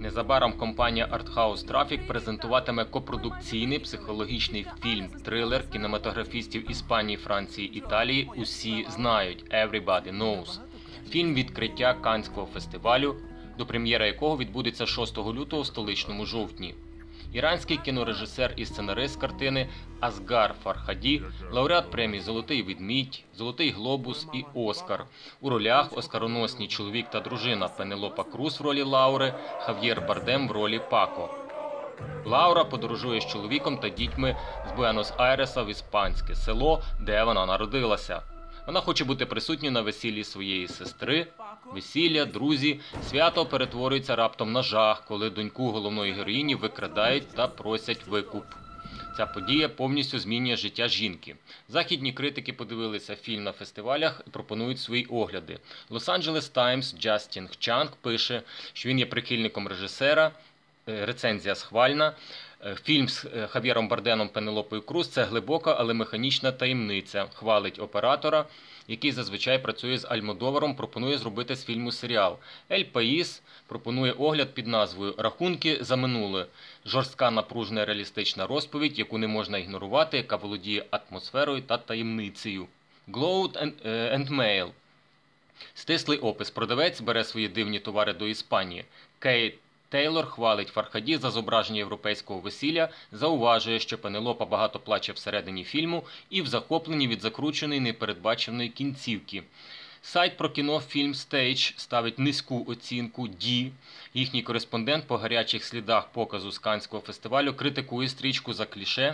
Незабаром компанія Arthouse Traffic презентуватиме копродукційний психологічний фільм-трилер кінематографістів Іспанії, Франції, Італії «Усі знають» (Everybody Knows). Фільм відкриття Каннського фестивалю, до прем'єри якого відбудеться 6 лютого в столичному Жовтні. Іранський кінорежисер і сценарист картини Асгар Фархаді, лауреат премій «Золотий ведмідь», «Золотий глобус» і «Оскар». У ролях оскароносні чоловік та дружина Пенелопа Круз в ролі Лаури, Хав'єр Бардем в ролі Пако. Лаура подорожує з чоловіком та дітьми з Буенос-Айреса в іспанське село, де вона народилася. Вона хоче бути присутньою на весіллі своєї сестри. Весілля, друзі, свято перетворюється раптом на жах, коли доньку головної героїні викрадають та просять викуп. Ця подія повністю змінює життя жінки. Західні критики подивилися фільм на фестивалях і пропонують свої огляди. Los Angeles Times Джастін Чанг пише, що він є прихильником режисера, рецензія схвальна. Фільм з Хав'єром Бардемом, Пенелопою Круз – це глибока, але механічна таємниця. Хвалить оператора, який зазвичай працює з Альмодоваром, пропонує зробити з фільму серіал. Ель Паїс пропонує огляд під назвою «Рахунки за минуле». Жорстка, напружена, реалістична розповідь, яку не можна ігнорувати, яка володіє атмосферою та таємницею. Gloat and Mail. Стислий опис. Продавець бере свої дивні товари до Іспанії. Кейт Тейлор хвалить Фархаді за зображення європейського весілля, зауважує, що Пенелопа багато плаче всередині фільму і в захопленні від закрученої непередбаченої кінцівки. Сайт про кіно Film Stage ставить низьку оцінку D. Їхній кореспондент по гарячих слідах показу з Каннського фестивалю критикує стрічку за кліше,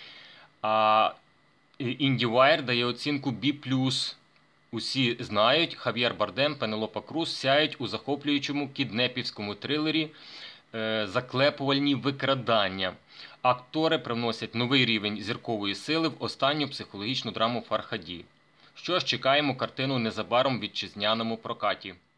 а IndieWire дає оцінку B+. Усі знають, Хав'єр Бардем, Пенелопа Круз сяють у захоплюючому кіднепівському трилері «Заклепувальні викрадання». Актори привносять новий рівень зіркової сили в останню психологічну драму Фархаді. Що ж, чекаємо картину незабаром в вітчизняному прокаті.